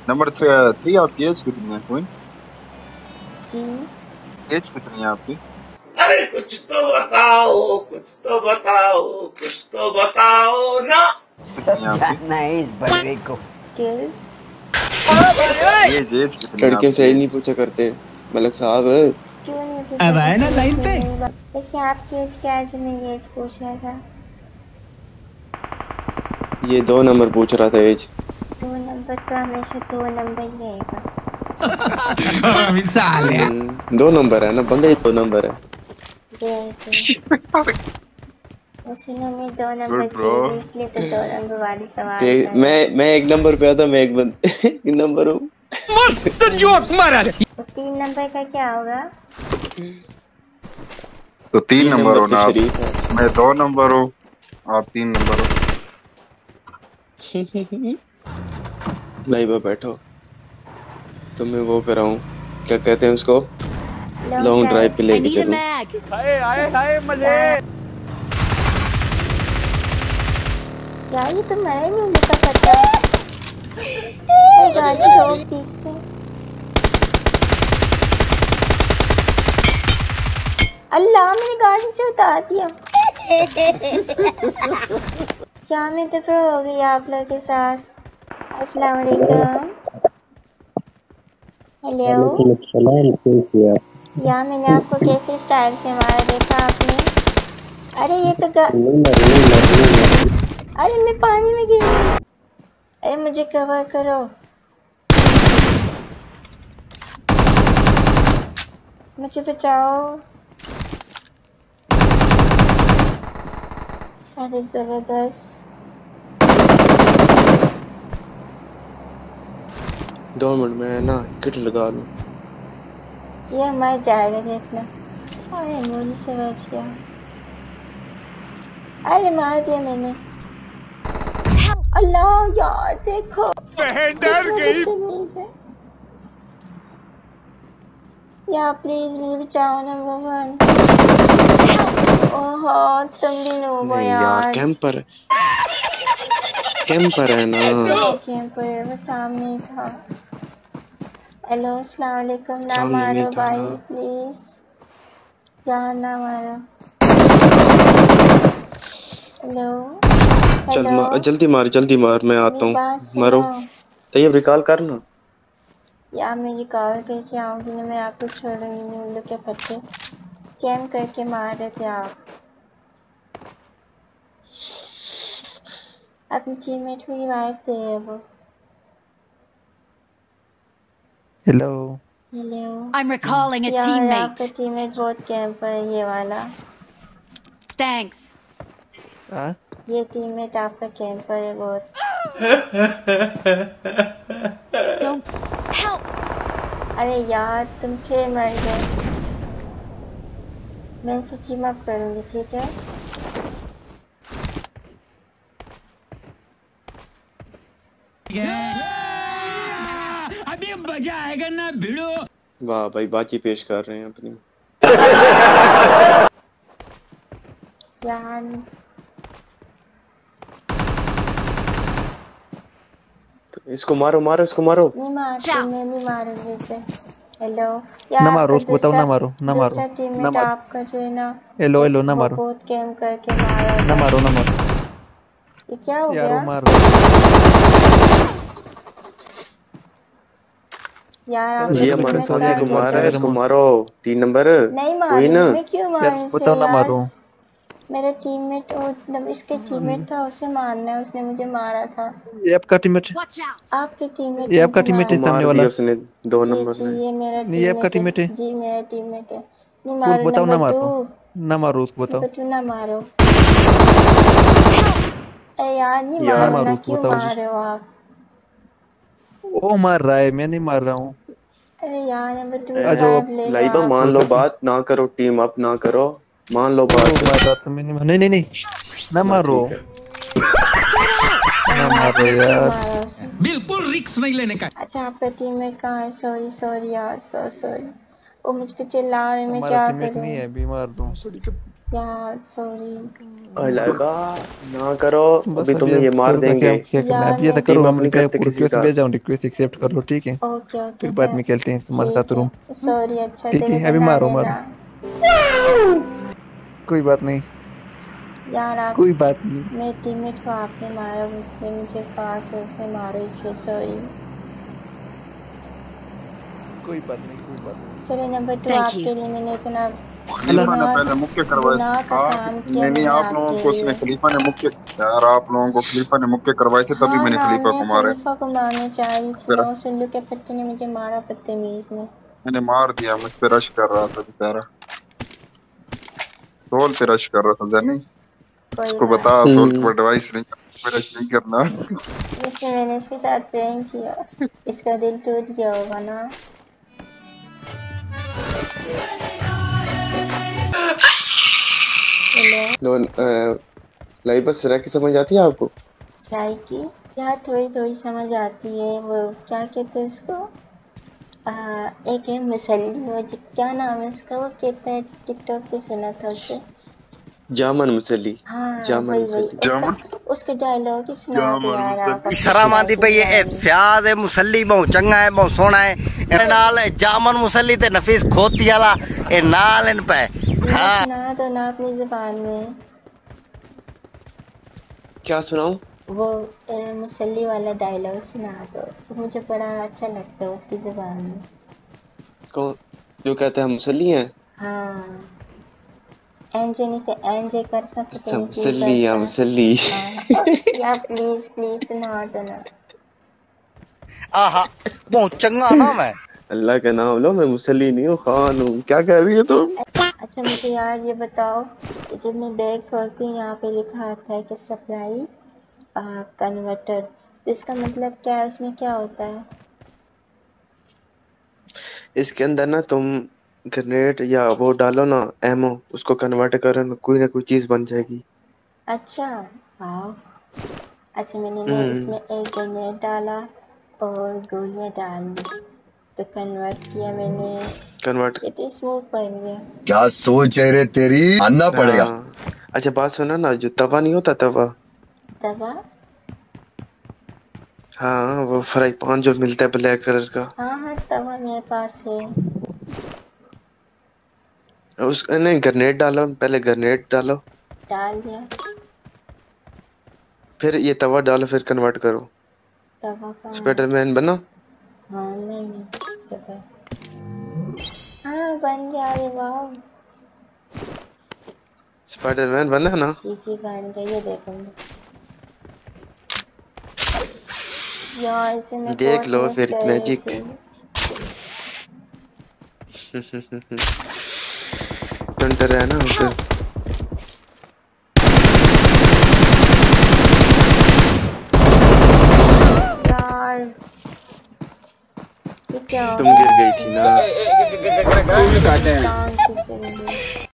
Number 3 आपकी as कितनी है क्वीन? जी एज कितनी है आपकी? अरे कुछ तो बताओ, कुछ तो बताओ, कुछ तो बताओ ना। कितनी है आपकी? जानना है इस बलवे को। किस एज कितनी है लड़कियों से आपकी ही एज? नहीं पूछा करते मलक साहब। क्यों नहीं पूछा अब आए था? ना लाइन पे। वैसे आपकी एज क्या है जो मेरी एज पूछ रहा था? ये 2 नंबर पूछ रहा था एज। 2 नंबर तो हमेशा 2 नंबर ही रहेगा। मिसाल है। 2 नंबर है ना, बंदे ही 2 नंबर है। उसने 2 नंबर गुड ब्रो। चाहिए इसलिए तो 2 नंबर वाली सवाल कर रहा है। मैं 1 नंबर पे आता, मैं एक नंबर हूँ। मस्त जोक मारा। तो 3 नंबर का क्या होगा? तो 3 नंबर 3 नंबर हो तो ना आप? शरीफ है। मैं 2 नंबर हूँ, आप 3 नंबर हो। नहीं बा बैठो, तो मैं वो कर रहा हूँ, क्या कहते हैं उसको, लॉन्ग लॉन्ग ड्राइव ड्राइव। पे लेके चलूं। यार ये तो मैं नहीं मुझे पता। ये गाड़ी रोक दी इसने। अल्लाह मेरी गाड़ी से उतार दिया। क्या मैं तो प्रो हो गई आप लोग के साथ। अस्सलाम वालेकुम। हेलो या मैंने आपको कैसे स्टाइल से मारा देखा आपने? अरे ये तो अरे मैं पानी में गिर गई। अरे मुझे कवर करो। मुझे बचाओ। अरे जबरदस्त। 2 मिनट में ना किट लगा लूं। ये मर जाएगा देखना। अरे मुझे से बच गया। अरे मार दिया मैंने। अल्लाह यार देखो डर गई। या प्लीज मुझे बचाओ नंबर 1। ओहो तुम भी नो नहीं यार, यार। कैंपर है ना। कैंपर वो सामने ही था। हेलो अस्सलाम वालेकुम। ना सामने नहीं मारो था भाई ना। प्लीज। यार ना मारो। हेलो हेलो जल्दी मार, मैं आता मेरी हूँ। बात मारो, सुनो। तैयब रिकॉल करना। या मैं रिकॉल करके आऊंगी ना, मैं आपको छोड़ूंगी नहीं। उन लोग के पत्ते कैम करके मार रहे थे आप। अपनी टीममेट को रिवाइव दे रहे वो। Hello. Hello I'm recalling a यार आपका teammate. टीममेट बहुत कैंपर है ये वाला। Thanks. हाँ? ये टीममेट आपका कैंपर है बहुत। Don't help. अरे यार तुम फिर मर गए। मैं इनसे टीम अप करूंगी ठीक है। अभी मजा आएगा ना भिड़ो। वाह भाई, बाजी पेश कर रहे हैं अपनी। यार तो इसको मारो, इसको मारो। नहीं मारती, मैं नहीं मारूंगी इसे। हेलो ना यार मारो आपका उसको, बताओ ना मारो, ना मारो, दूसरा ना टीममेट मारो। आपका जो है ना हेलो हेलो, ना वो मारो, बहुत कैम करके मारा ना था। मारो, ना मारो ये क्या हो यार, वो गया मार रहा यार? है। आपका ये चलो हमारे तुम टीममेट सो साथी जाओ, का को तुम मार रहा अच्छा है, मेरा इसको मुंह। मारो। 3 नंबर नहीं कोई ना। मारूंगी, मैं क्यों यार मारूं उसको इसे बताओ ना यार? मारो। मेरा टीममेट मतलब इसके टीममेट था, उसे मारना है, उसने मुझे मारा था। ये आपका टीममेट, Watch out. आपके टीममेट ये ने आपका मुझे टीममेट इसको है मारा। सामने मार वाला। दिया उसने 2 जी नंबर जी ने। ये मेरा ये आपका टीममेट टीममेट है। है जी, मेरा टीममेट है। नहीं वो मारो बताओ, ना नंबर 2। मारो, ना मारो उसको, बताओ। नंबर 2 ना मारो। अरे यार नहीं ना यार मारो मारना, उसको, क्यों बताओ। मार रहे हो आप? वो मार रहा है, मैं नहीं मार रहा हूँ। अरे यार नंबर 2 आ जाओ रिवाइव ले लो लाइबा आप। मान लो बात, ना करो टीम अप, ना करो, मान लो ओ बात। मार रहा था, मैं नहीं, नहीं नहीं, ना चलो मारो, ठीक है। ना अरे मारो आपने क्यों यार। मारा उसे? बिल्कुल रिक्स नहीं लेने का। अच्छा आपका टीममेट कहाँ है? सॉरी सॉरी यार, सो सॉरी। वो मुझ पे चिल्ला रहे, मैं हमारा क्या टीममेट करूँ? नहीं है, बीमार दूं। यार सॉरी ओए लाइबा ना करो, बस अभी अब तुम्हें ये ये मार सर क्या देंगे। क्या करना है यार अब ये तो मैं करो टीम हम अपनी करते किसी रिक्वेस्ट का। भेजा हूँ रिक्वेस्ट एक्सेप्ट कर लो ठीक है ओके ओके फिर बाद में खेलते हैं तुम्हारे साथ ठीक रूम है सॉरी अच्छा ठीक दिल है पे अभी ना मारो लेना कोई बात नहीं यार आप कोई बात नहीं मेरे टीममेट को आपने मारा उसने मुझे कहा कि उसे मारो इसलिए सॉरी कोई बात नहीं चलो नंबर 2 Thank you. आपके लिए मैंने इतना खलीफा ने पहले मुक्के करवाए गुनाह का हाँ काम किया नहीं नहीं मैंने आप लोगों आपके को उसने लिए खलीफा ने मुक्के यार आप लोगों को खलीफा ने मुक्के करवाए थे तभी हाँ मैंने हाँ खलीफा मैं को मारे खलीफा को मारने चाह रही थी फिर ना उस उल्लू के पत्ते ने मुझे मारा बदतमीज ने मैंने मार दिया मुझ पे रश कर रहा था बेचारा सोल पे रश कर रहा था जानी कोई उसको बात बता सोल हम्म। को एडवाइस नहीं पे रश नहीं करना वैसे मैंने इसके साथ प्रैंक किया इसका दिल टूट गया होगा ना हेलो लाइबा सिरा की समझ आती है आपको? साई की यार थोड़ी थोड़ी समझ आती है वो क्या कहते हैं उसको एक है मुसल्ली वो क्या नाम है इसका वो कहता है टिकटॉक पे सुना था उसे जामन मुसल्ली। हाँ जामन वही मुसल्ली। उसका उसके डायलॉग ही सुना दो यार आप अपनी शर्म आंदी पई जुबान है में। फ्याज है मुसल्ली बहुत चंगा है बहुत सोहना है ए नाल जामन मुसल्ली ते नफीस खोती वाला ए नाल इन पे हाँ सुना दो ना अपनी जुबान में क्या सुनाऊं? वो मुसल्ली वाला डायलॉग सुना दो मुझे बड़ा अच्छा लगता है उसकी जुबान में कौन जो कहते हैं हम मुसल्ली हैं? हाँ एंजे नहीं तो एंजे कर सकते अच्छा नहीं की मुसल्ली या कर मुसल्ली। या प्लीज प्लीज सुना दो ना आहा बहुत चंगा नाम है अल्लाह का नाम लो, मैं मुसल्ली नहीं हूँ, खान हूँ। क्या कर रही है तुम? अच्छा मुझे यार ये बताओ कि जब मैं बैग खोलती हूँ यहाँ पे लिखा आता है कि सप्लाई कन्वर्टर तो इसका मतलब क्या है उसमें क्या होता है इसके अंदर ना तुम ग्रेनेड या वो डालो ना, एमो, उसको कन्वर्ट करो ना, कोई चीज बन जाएगी। अच्छा हाँ अच्छा मैंने ना हम्म। इसमें एक ग्रेनेड डाला और गोलियां डाल दी तो कन्वर्ट किया मैंने कन्वर्ट। ये तो स्मोक बन गया क्या सोच है रे तेरी मानना पड़ेगा हाँ। अच्छा बात सुना ना, जो तवा नहीं होता तवा, दवा हाँ वो फ्राई पान जो मिलता है ब्लैक कलर का, हाँ हाँ तवा मेरे पास है उस नहीं ग्रेनेड डालो, पहले ग्रेनेड डालो, डाल दिया फिर ये तवा डालो, फिर कन्वर्ट करो। तवा का स्पाइडरमैन बनो। हाँ नहीं सब हाँ बन गया अरे वाह स्पाइडरमैन बना ना। जी बन गया ये देखो यार इसे मैं देख बहुत लो मिस फिर कर रही मैजिक। थी हंटर है ना फिर। यार ये क्या तुम गिर गई थी ना। काम की सुन ली